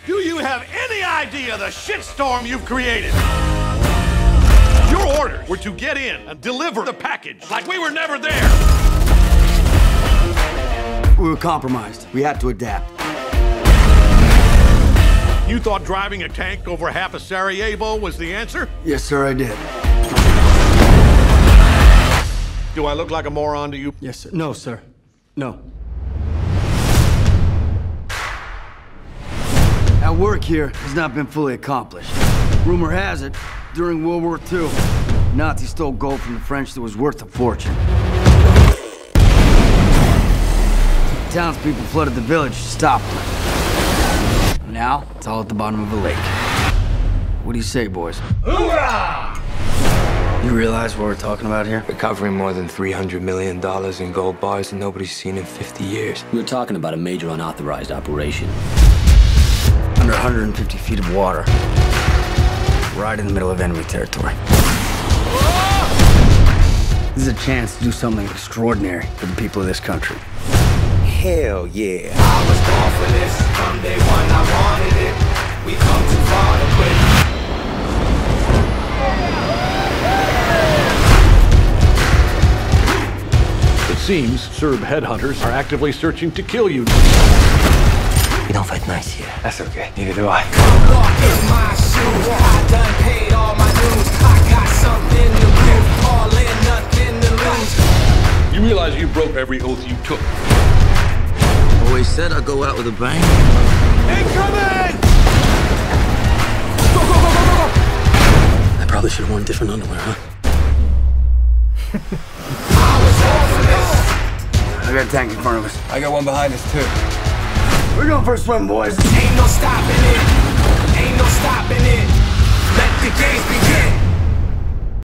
Do you have any idea the shitstorm you've created? Your orders were to get in and deliver the package like we were never there. We were compromised. We had to adapt. You thought driving a tank over half of Sarajevo was the answer? Yes, sir, I did. Do I look like a moron to you? Yes, sir. No, sir. No. Our work here has not been fully accomplished. Rumor has it, during World War II, Nazis stole gold from the French that was worth a fortune. Townspeople flooded the village to stop them. Now, it's all at the bottom of a lake. What do you say, boys? Hoorah! You realize what we're talking about here? Recovering more than $300 million in gold bars that nobody's seen in 50 years. We're talking about a major unauthorized operation. Under 150 feet of water. Right in the middle of enemy territory. This is a chance to do something extraordinary for the people of this country. Hell yeah. I was born for this. From day one I wanted it. We come too far to quit. It seems Serb headhunters are actively searching to kill you. We don't fight nice here. That's okay. Neither do I. Walk in my shoes. I done paid all my dues. I got something to prove. All in, nothing to lose. You realize you broke every oath you took. Always said I'd go out with a bang. Incoming! I probably should have worn different underwear, huh? I got a tank in front of us. I got one behind us, too. We're going for a swim, boys. Ain't no stopping it.